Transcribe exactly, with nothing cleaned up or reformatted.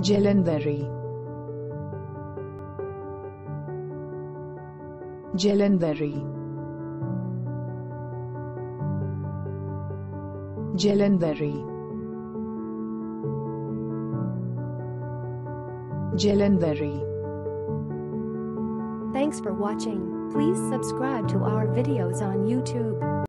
Jalandhari, Jalandhari, Jalandhari, Jalandhari. Thanks for watching. Please subscribe to our videos on YouTube.